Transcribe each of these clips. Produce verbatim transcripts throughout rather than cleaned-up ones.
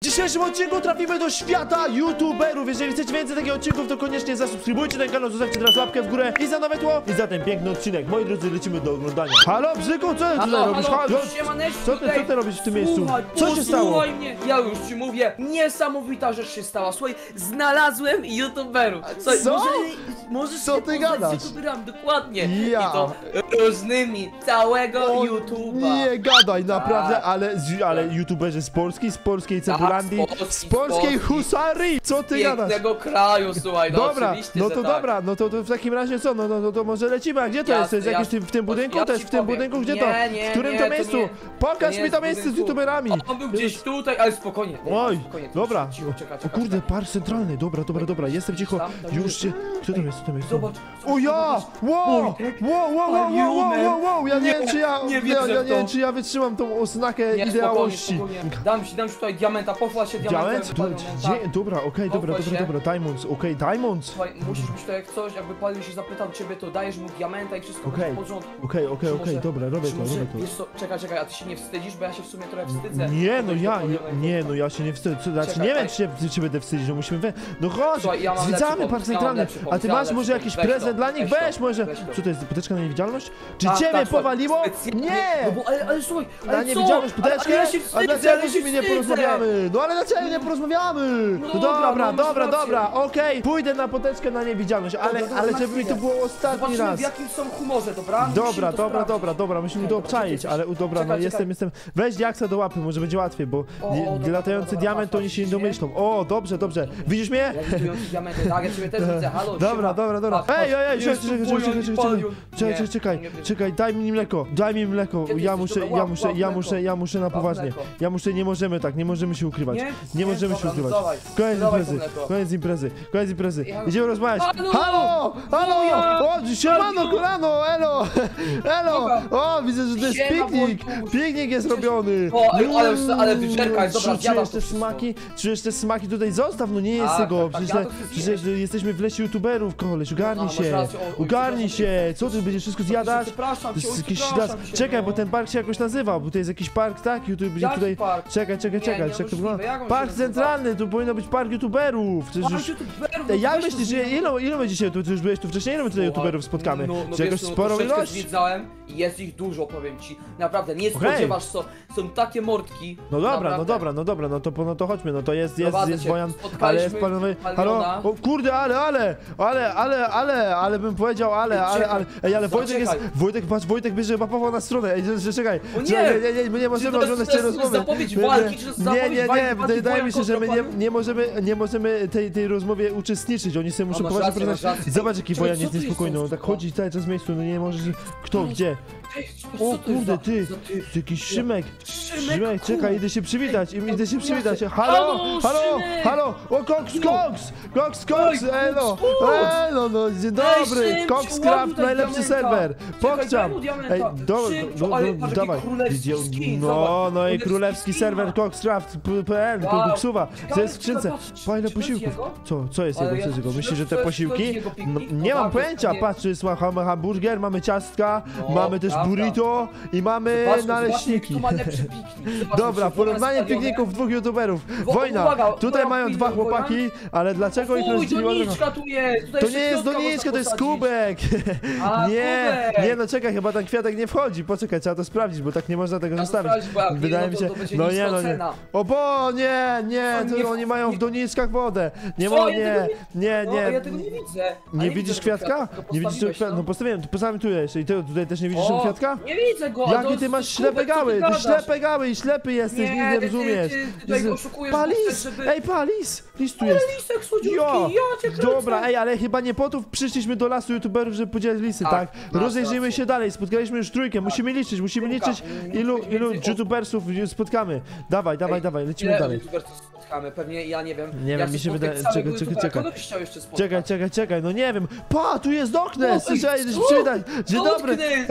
W dzisiejszym odcinku trafimy do świata youtuberów. Jeżeli chcecie więcej takich odcinków, to koniecznie zasubskrybujcie ten kanał, zostawcie teraz łapkę w górę i za nowe tło i za ten piękny odcinek. Moi drodzy, lecimy do oglądania. Halo, Bzyku, co ty tutaj halo, robisz? halo, Co ty, co ty robisz w tym miejscu? Słuchaj, Co się stało? Słuchaj mnie, ja już ci mówię, niesamowita rzecz się stała. Słuchaj, znalazłem youtuberów. Słuchaj, Co? Może, możesz Co się ty poznać gadasz? z youtuberami, dokładnie. Ja. I to różnymi, całego O, YouTube'a. Nie gadaj, naprawdę, Tak. ale, z- ale youtuberzy z Polski, z polskiej Cebulandii, z Polski, z z polskiej Polski. husarii. Co ty gadasz? Pięknego kraju, słuchaj, no Dobra, oczywiście, no że to tak. dobra, no to, to w takim razie co, no, no, no to może lecimy, a gdzie to Jasne, jest? To jest jakieś jasne. w tym, w tym budynku? Ja To jest ci w tym powiem. budynku? Gdzie Nie, to? nie, W którym nie, to to miejscu? nie- Pokaż nie mi jest to w miejsce z budynku. youtuberami. On był gdzieś tutaj, ale spokojnie. nie, Oj, spokojnie, dobra. Cicho, czekaj, O czekaj, kurde, czekaj. park centralny, dobra, dobra, dobra, jestem cicho. Tam, tam Już jest. się... Kto tam jest? Kto tam jest? Zobacz. O ja! Wow! Wojtek, Wow, wow, wow, wow, wow, wow, wow! Ja nie Nie, wiem, czy ja... nie ja, wierzę ja w nie wiem, to. czy ja wytrzymam tą oznakę Nie, spokojnie, ideałości. spokojnie. Dam ci, dam ci tutaj diamenta, pochwal się diamentem. Diament? wypalił To- nam, Gdzie? tak. Dobra, okej, dobra, Pochwal dobra, się. dobra, Diamonds, okej, Diamonds. Słuchaj, musisz być to jak coś, jakby Palił się zapytał ciebie, to dajesz mu diamenta i wszystko Okej. będzie w porządku. Okej, okej, Czy okej, może- dobra, robię czy to, może- robię to. Wiesz co, czekaj, czekaj, a ty się nie wstydzisz, bo ja się w sumie trochę wstydzę. Nie, no Podejść ja, do ja, kolejnego. nie, no ja się nie wstydzę, co, znaczy Czekaj, nie wiem, ej. czy się, czy się będę wstydzić, no musimy we... No chodź, Słuchaj, ja mam lepszy zwiedzamy pomysł, park ja mam centralny, lepszy a pomysł, ty ja mam masz lepszy może pomysł. jakiś Weź prezent to, dla nich? weź to, Weź może... weź to. Co to jest, poteczka na niewidzialność? Czy Tak, ciebie tak, słuchaj, powaliło? specjalnie- Nie! No bo, ale, ale słuchaj, Na ale co? niewidzialność Ale- poteczkę? ale ja się A wstydzę, dlaczego ale z się nimi nie wstydzę. porozmawiamy? No ale dlaczego nie porozmawiamy? No No dobra, dobra, no masz dobra, rację. dobra, okej, pójdę na poteczkę na niewidzialność, ale, Dobra, ale na żeby mi to chwilę. było ostatni Zobaczymy, raz. w jakim są humorze, dobra? Dobra, Musimy to dobra, sprawdzić. dobra, dobra, musimy Czekaj, to dobra, obczaić, czekaj, ale u, dobra, czekaj, no czekaj. jestem, jestem. Weź diaksa do łapy, może będzie łatwiej, bo O, nie- o, dobra, latający dobra, diament to patrz, oni się nie widzisz mnie? domyślą. O, dobrze, dobrze. Widzisz mnie? Ja widzę diamenty, tak, ja ciebie też widzę, halo, Dobra, siema. dobra, dobra. Patrz, Ej, ej, ej, patrz, czekaj, jest czekaj, tu czekaj, bulion czekaj, i czekaj, palion. czekaj, Nie, czekaj, czekaj, nie wiem. czekaj, daj mi mleko, daj mi mleko. Gdzie ty Ja jesteś? muszę, Dobra, ja łap, muszę, łap ja mleko. muszę, ja muszę na Łap poważnie. mleko. Ja muszę, nie możemy tak, nie możemy się ukrywać. Nie? Nie Nie? możemy się Dobra, no ukrywać. dawaj. Koniec Dawaj to imprezy, mleko. koniec imprezy, koniec imprezy. Ja- Idziemy rozmawiać. Halo! Halo, halo, Wuja! o, siemano, Halo! kolano, elo, elo. Dobra. O, widzę, że to jest Siema, piknik, Wojtuś. piknik jest robiony. O, ale- ale- ale ty czekaj, dobra, Czy- zjadam Czujesz to te wszystko. smaki? Czujesz te smaki tutaj? Zostaw, no nie jest Tak, tego. tak, tak, Przecież, ja to chcę przecież zjeść. jesteśmy w lesie youtuberów, koleś, ogarnij No, masz się. rację, o, oj, Ogarnij przepraszam, się. Co ty będziesz wszystko zjadać? Przepraszam To cię, jest oj, jakiś przepraszam ślad. cię, Czekaj, no. bo ten park się jakoś nazywa, bo to jest jakiś park, tak? YouTube będzie Jaki tutaj. park? Czekaj, czekaj, Nie, czekaj, nie, czekaj. to możliwe, wygląda- jak on się Park nazywa? centralny, tu powinno być park youtuberów. Przecież Park już... youtuberów, Ej, jak weź to myślisz, że zjedz. ilu, ilu będzie się tu, ty już byłeś tu wcześniej, ilu my tutaj Słuchaj, youtuberów spotkamy? No, no Czy wiesz jakąś co, no sporą troszeczkę ilość? zwiedzałem i jest ich dużo, powiem ci. Naprawdę, nie Okej. spodziewasz co, są takie mordki. No dobra, naprawdę. no dobra, no dobra, no to, no to chodźmy, no to jest, jest, Prowadzę jest cię. Wojan, Spotkaliśmy ale jest panowy, halo, Paliona. o kurde, ale, ale, ale, ale, ale, ale bym powiedział, ale, ale, ale, ej, ale Wojtek jest, Zaczekaj. Wojtek, patrz, Wojtek bierze chyba Pawła na stronę, ej, że- że- czekaj, O nie! czekaj, nie, nie, my nie możemy to jest- oglądać to tej jest rozmowy. zapowiedź My- my- walki, czy to jest Nie, zapowiedź nie, walki, nie, walki wydaje mi się, że my nie, Wojan nie możemy, nie możemy tej, tej rozmowie uczestniczyć, oni sobie muszą masz poważnie rację, masz porozmawiać. rację. Zobacz, jaki Czekaj, Wojan co jest to jest niespokojny, on tak to? chodzi cały czas w miejscu, no nie może, że- kto, gdzie? Ej, O co to jest kurde, za- ty, za typ? ty jakiś Szymek, Szymek, Szymek, czekaj, kur- idę się przywitać, im- idę się Ej, przywitać. jasne. Halo, Halo, halo, Szymek! halo, o Cox, Cox, Cox, Cox, Ej, elo, Cox, elo, no dzień dobry, Szymciu, Cox łap Craft, tutaj najlepszy diamenta. serwer, Czekaj, pokczam. daj mu diamenta. Ej, do, Szymciu, do, ale do, patrz, dawaj. jaki królewski Widział- skin, No, zobacz, no i królewski królewski skin serwer ma. coxcraft punkt p l, Wow. to buksuwa, Ciekawe, to jest w skrzynce. ciekawe, Pa, ile czy to jest posiłków. jego? Co, co jest Ale jego, co ja- jest jego? czy Myślisz, że to te jest- to posiłki? jest jego No, piknik? nie No mam tak, pojęcia, pewnie. patrz, jest ma- mamy hamburger, mamy ciastka, No, mamy też prawda. burrito i mamy Zobaczmy, naleśniki. zobaczmy, kto ma lepszy piknik. Zobaczmy, Dobra, czy porównanie Wojan pikników dwóch youtuberów. Wo- Wojna, uwaga, tutaj Wojan mają pilnuj, dwa Wojan. chłopaki, ale dlaczego ich Uj, rozdzieliła droga? doniczka tu jest! Tutaj To nie jest szybciutka doniczka, to jest można posadzić. kubek! A, Nie, kubek. nie no czekaj, chyba ten kwiatek nie wchodzi. Poczekaj, trzeba to sprawdzić, bo tak nie można tego Ja to zostawić. sprawdzić, bo jak nie, Wydaje no mi to- się. to będzie No nie, niska no nie. cena. O bo nie, nie, Co, to nie- oni mają w nie- doniczkach wodę. Nie Co? mo, Ja nie, tego nie, No, nie. ja tego nie widzę. A Nie widzę widzisz tego kwiatka? to Nie widzisz tego postawiłeś, kwiatka? No postawiłem, tu postawiłem tu jeszcze i ty tutaj też nie widzisz tego O, kwiatka? Nie widzę go! a to Jakie jest ty masz kubek, ślepe co gały? Ty gadasz? ślepe gały i ślepy jesteś, nic nie ty- ty- rozumiesz. ty- ty tutaj Jezu. oszukujesz, bo Palis! chcesz, żeby- Ej, Palis! Lis tu Ale jest. lisek słodziutki, Jo, ja cię kręcę. dobra, ej, ale chyba nie po to przyszliśmy do lasu youtuberów, żeby podzielić lisy, tak? Tak, masz Rozejrzyjmy rację. się dalej, spotkaliśmy już trójkę, musimy liczyć, musimy Trójka. liczyć Więcej- ilu, więcej ilu osób. youtubersów spotkamy. Dawaj, dawaj, Ej, dawaj, lecimy Ile dalej. youtuberów spotkamy? Pewnie, ja nie wiem. Nie ja wiem, chcę mi się spotkać wydaje- całego czekaj, czekaj, youtubera. czekaj. Kogo byś chciał jeszcze spotkać? Czekaj, czekaj, czekaj, no nie wiem. Pa, tu jest O, Doknes! ej, Cześć, co? przywitać! Dzień dobry! Doknes! Ej, co u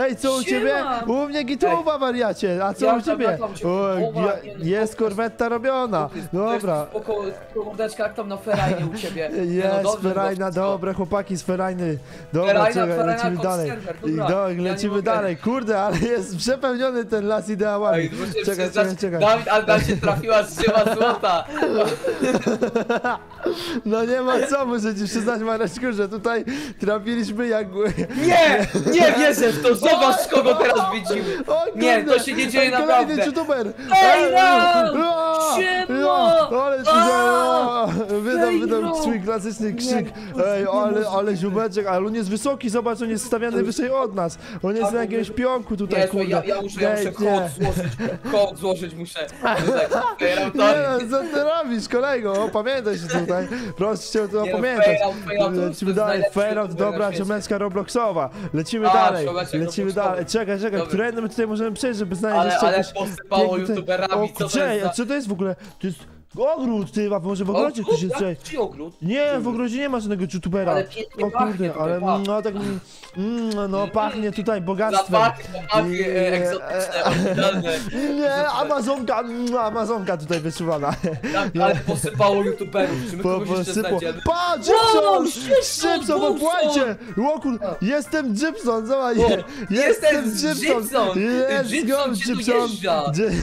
ciebie? ma. U mnie gituwa, wariacie. A co Jak u tam, ciebie? jak tam cię- O, o, ja, ładnie, no, jest pokaż. korwetta robiona. Dobra. Spoko, mordeczka, jak tam na ferajnie u ciebie. Nie, no Jest, dobrze, ferajna, dobrze. dobre chłopaki z ferajny. Dobra, Ferajna, czekaj, ferajna, lecimy kot dalej. serwer, I dobra. do, Ja nie lecimy mogę. dalej. Kurde, ale jest przepełniony ten las ideałami. Ej, muszę Czekaj, przyznać, czekaj, czekaj. Dawid, ale nam się trafiła drzewa złota. No nie ma co, muszę ci przyznać, Mareczku, że tutaj trafiliśmy jak... Nie, nie wierzę w to, zobacz kogo teraz widzimy. O, Nie, kurde, to się nie dzieje ej, kolejny naprawdę. youtuber! Ej, Ram! Ram! Siema! Ale ci A! wydał, Ej, wydał Ram! swój klasyczny krzyk. Nie, Ej, nie ale, może ale być. ziomeczek, ale on jest wysoki, zobacz, on jest stawiany wyżej od nas. On jest Tak, na jakimś on- pionku tutaj, Nie, słuchaj, kurde. ja, ja muszę, ja Ej, muszę nie. kołd złożyć, kołd złożyć muszę. Tutaj, Nie no, co ty robisz, kolego? Opamiętaj się tutaj. Proszę cię to Nie no, opamiętać. fail out, fail out, to Lecimy jest dalej. najlepszy Fail out, youtuber na dobra, świecie. ziomeczka Robloxowa. Lecimy A, dalej. ziomeczek Lecimy Robloxowy. dalej. Czekaj, czekaj, Dobra. którędy my tutaj możemy przejść, żeby znaleźć Ale, jeszcze ale jakieś... posypało piękne- youtuberami, O, co to kurczę, jest a za... co to jest w ogóle? To jest ogród, ty, a może w ogrodzie ktoś jest? Czekaj. Czy ogród? Nie, w ogrodzie nie ma żadnego youtubera. Ale pięknie O pachnie kurde, tutaj, ale pach. no tak, mm, mm, no pachnie tutaj bogactwem. Zapachy, zapachy I- e, egzotyczne, oryginalne. Nie, Amazonka, mm, Amazonka tutaj wyczuwana. Tak, ale posypało youtuberów, czy my Po, kogoś jeszcze posypo. znajdziemy? Patrz, Wow, Gypson! Gypson, Gypson, Gypson! popłajcie! Łokur, jestem Gypson, zobacz, O, jestem jestem Gypson! Gypson! Let's Gypson go, cię tu Gypson! jeżdża.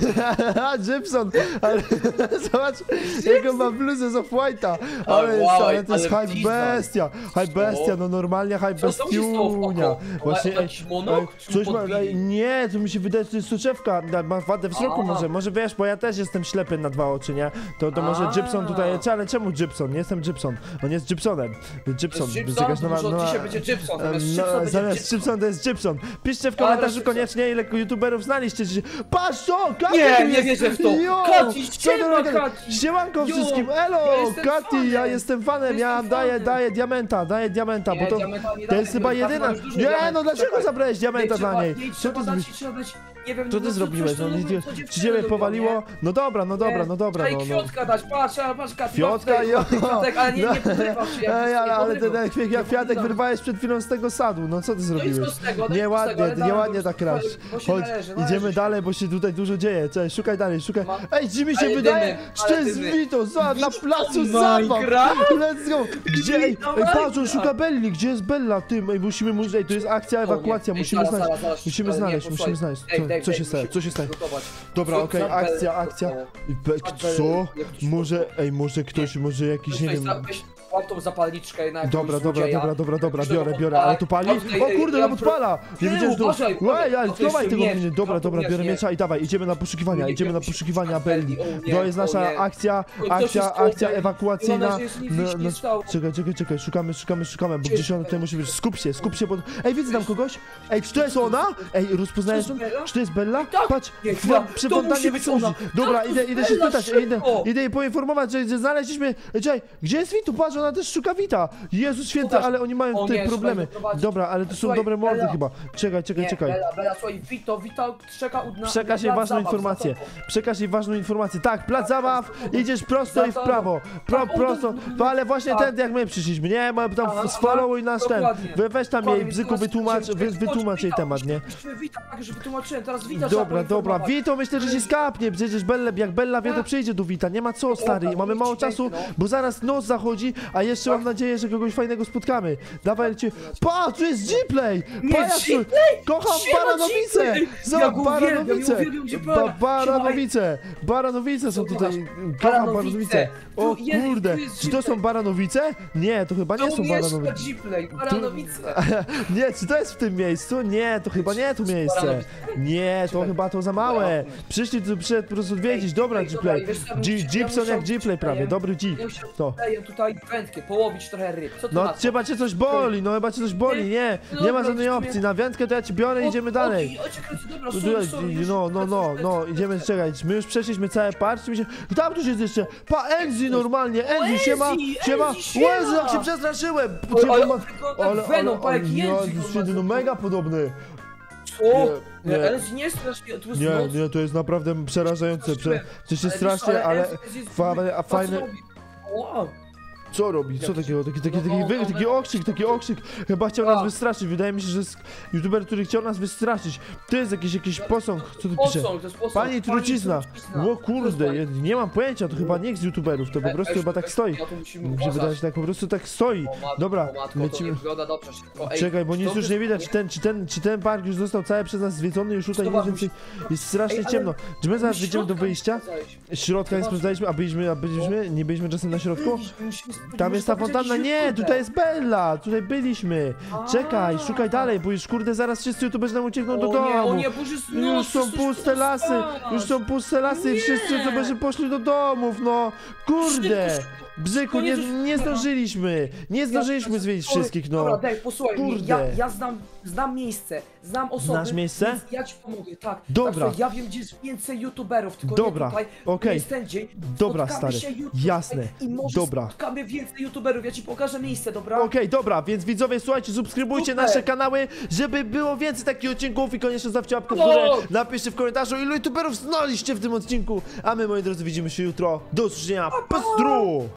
Gy- Gypson! Ale zobacz, jaką ma bluzę z Off-White'a! Ale, wow, ale to jest ale hype pizza. bestia! Hype bestia, no normalnie hype Co tam się stało w bestiunia! oko? Ma- ma jakiś monok? Czy coś ma, podbili? ej, nie, to mi się wydaje, że to jest soczewka, da- ma wadę wzroku A. może, może wiesz, bo ja też jestem ślepy na dwa oczy, nie? To, to może A. Gypson tutaj, czy- ale czemu Gypson? Nie jestem Gypson, on jest Gypsonem. Gypson, Jest to jest Gypson? jakaś nowa, Może od nowa, dzisiaj będzie Gypson, em, zamiast no, Gypson będzie zamiast Gypson. Gypson to jest Gypson. Piszcie w Dobra, komentarzu Gypson. koniecznie, ile youtuberów znaliście. Czy- Patrz co, Katy Nie, tu nie jest. wierzę w to. Jo, Kati, co siema, ty- Kati. Siemanko Jo, wszystkim, ja elo, jestem Katy, fanem. ja jestem fanem, ja Jestem daję, fanem. daję diamenta, daję diamenta, Nie, bo to, diamenta nie to damy, jest chyba Kati ma jedyna. już dużo Nie, no diamentów, dlaczego czekaj. zabrałeś diamenta Nie, dla trzeba- niej? nie, Co trzeba ty dać, zrobiłeś? trzeba dać, nie wiem, Co no, ty co- zrobiłeś? coś, No, co- nie, co czy dziewczyny ciebie lubią, powaliło? nie? No dobra, no dobra, Nie. no dobra, Trzeba no, jej no. kwiatka dać, patrz, a, patrz, Kati, Kwiatka, patrz, jo! kwiatek, ale nie, nie podrywał się, jak Ej, ale, nie ale ten podrywał. jak, jak Nie kwiatek podrywał. wyrwałeś przed chwilą z tego sadu, no co ty No i zrobiłeś? co z tego? No i co z tego? Nieładnie, Ale damy, nieładnie bo- tak kraść. bo się Chodź, należy, należy idziemy się. dalej, bo się tutaj dużo dzieje. Cześć, szukaj dalej, szukaj. Ma- Ej, czy mi się Ale wydaje, dymy, że to ale jest dymy. Vito, za, na placu Vito zabaw. Minecraft? Let's go. Gdzie, ej, ej Minecraft. patrz, on szuka Belli, gdzie jest Bella? Tym, ej, musimy, mu- ej, to jest akcja, O nie. ewakuacja, Ej, musimy zaraz, znaleźć, zaraz, zaraz. musimy Ale nie, znaleźć, posłuchaj. musimy znaleźć. Ej, Co, Dave, co się Dave, stało, musimy co się stało? przygotować. Dobra, Co- okej, co akcja, Bella akcja. zostało? I be- Co Bella- Co? jak ktoś Może, ej, może ktoś, może jakiś, nie Weź, wiem... weź, łap tą zapalniczkę na jakiegoś Dobra, dobra, złodzieja. dobra, dobra, dobra, Pisz to biorę, do biorę, ale tu pali? podpala. O kurde, Ja no podpala! Nie Nie, wiedziałem, że to... uważaj, Łej, ale to schowaj jeszcze tego miecz, mnie. Dobra, to dobra, miecz, biorę nie. miecza i dawaj, idziemy na poszukiwania, Nie, idziemy nie, na nie, poszukiwania nie, Belli. o nie, To jest o nasza nie. akcja, Oj, co się akcja, stało, akcja Belli? ewakuacyjna. Mam nadzieję, że nic No, się nie no, stało. czekaj, czekaj, czekaj, szukamy, szukamy, szukamy, bo Gdzie gdzieś on jest tutaj Bella? musi być. Skup się, skup się, bo... Ej, widzę tam kogoś? Ej, czy to jest ona? Ej, rozpoznajesz To ją? jest Bella? Czy to jest Bella? Tak. Patrz, Nie, w- chwila, przy to fontannie musi być wychodzi. ona. Dobra, Tak, to idę, jest idę się Bella, spytać, idę, szybko. idę jej poinformować, że że znaleźliśmy... Ej, czekaj, gdzie jest Witu? Patrz, ona też szuka Wita. Jezus święty, Pokaż. ale oni mają O tutaj nie, trzeba problemy. ich doprowadzić. Dobra, ale to są Słuchaj, dobre mordy Bella. chyba. Czekaj, czekaj, Nie, czekaj. Bella, Bella, słuchaj, Vito, Vito czeka u na Przekaż na jej plac ważną zabaw, informację. za tobą. Przekaż jej ważną informację. Tak, plac zabaw, idziesz prosto i w Za prawo. Pro, Tak, prosto. on- No, ale właśnie tak. tędy jak my przyszliśmy, nie? Bo tam Aha, sfollowuj nasz ten. dokładnie. We- Weź tam jej Dokładnie, bzyku teraz wytłumacz, musimy- wy, wytłumacz jej Vita, temat, nie? musimy Vita, tak już wytłumaczyłem, teraz Vita trzeba Dobra, dobra. poinformować. Wito myślę, że się skapnie. Przecież Bella, jak Bella wie, to Tak. przyjdzie do Wita. Nie ma co, stary. Dobra, Mamy nic mało ci czasu, będzie, no. bo zaraz noc zachodzi, a jeszcze mam nadzieję, że kogoś fajnego spotkamy. Dawaj, lecie. Pa, tu jest Gplay! Nie, Pajacu! Gplay? Kocham Siema, Baranowice! Gplay! Zobacz, Ja go uwielbiam, Baranowice! ja uwielbiam Gplaya. Ba Baranowice! Baranowice są Zobacz, tutaj. Kocham Baranowice. Baranowice! O Tu jest- kurde! tu jest Czy to są Gplay. Baranowice? Nie, to chyba nie To są mieszka Baranowice. Gplay, Baranowice. Nie, czy to jest w tym miejscu? Nie, to chyba nie tu miejsce. Baranowice. Nie, to Czekaj. chyba to za małe. Przyszli tu przed po prostu odwiedzić. Dobra, ej, dobra, Gplay. i wiesz co, ja G- muszę- ja Gibson muszę- jak Gplay prawie, ja- dobry G. Ja się To. daję tutaj wędkę, połowić trochę ryb. Co ty No na to? chyba cię coś boli, no chyba cię coś boli, nie. No Nie ma dobra, żadnej w sumie- opcji. Na wędkę to ja ci biorę i idziemy dalej. O, czekaj, dobra, No, sorry, sorry, już No, no, no, lecę, no, lecę, idziemy, lecę. czekaj, my już przeszliśmy całe parcie, mi się... I tam tu jest jeszcze, pa, Enzi normalnie, Enzi, siema, Enzi, siema, Enzi, siema. Łezy, jak się przestraszyłem! O, Ciebie ale ma- on tylko tak Venom, pa, jaki ja, język on święty, ma. no mega podobny. Co? Nie, Nie, nie. ale nie strasznie, to jest Nie, noc. nie, to jest naprawdę przerażające, prze... to się Ale wiesz, strasznie, ale Enzi jest- fa- a patrz, co fajne... robi. Wow. Co robi? Co Jakiś- takiego? Taki, taki, taki, No, wy- no, taki no, okrzyk, taki okrzyk. Chyba chciał nas A. wystraszyć. Wydaje mi się, że jest youtuber, który chciał nas wystraszyć. To jest jakiś, jakiś posąg. Co tu pisze? Posąg, to jest posąg. Pani trucizna. trucizna. O kurde, ja nie mam pojęcia, to chyba nie z youtuberów, to po Ej, prostu ej, chyba tak ej, stoi. no to musimy Mi się wydaje, uważać. że tak po prostu tak stoi. O matko, Dobra, o matko, to nie lecimy. wygląda dobrze, szybko. Ej, Czekaj, bo nic to już nie jest- widać, czy ten, czy ten, czy ten park już został cały przez nas zwiedzony, już tutaj Zobacz, jest więcej, jest strasznie Ej, ale ciemno. Czy my zaraz Do wyjdziemy do środka wyjścia? musimy zajść. Środka nie Zobacz. sprawdzaliśmy, a byliśmy, a byliśmy, nie byliśmy czasem na środku? Byliśmy, musimy sprawdzić, Tam może jest ta być fontanna, jakiś nie, youtuber. tutaj jest Bella, tutaj byliśmy. Czekaj, A. szukaj dalej, bo już kurde zaraz wszyscy youtuberzy nam uciekną do O nie, domu. o nie, bo już jest noc, Już są wszyscy puste już lasy, spać. już są puste lasy i wszyscy Nie. youtuberzy poszli do domów, no. Kurde, Szybko, szybko. Bzyku, nie, Koniec już- nie zdążyliśmy, nie zdążyliśmy zwiedzić Sorry. wszystkich, no. Dobra, Dave, posłuchaj mnie, Kurde. ja, ja znam, znam miejsce, znam osoby. Znasz miejsce? Więc ja ci pomogę, tak. Dobra. Tak, słuchaj, ja wiem, gdzie jest więcej youtuberów, tylko Dobra, nie tutaj, okej. nie jest ten dzień. Dobra, Spotkamy stary, się jutro, jasne, I może dobra. spotkamy więcej youtuberów, ja ci pokażę miejsce, dobra? Okej, dobra, więc widzowie, słuchajcie, subskrybujcie Super. nasze kanały, żeby było więcej takich odcinków i koniecznie zostawcie łapkę w No. górę, napiszcie w komentarzu, ilu youtuberów znaliście w tym odcinku, a my, moi drodzy, widzimy się jutro, do usłyszenia, pestru!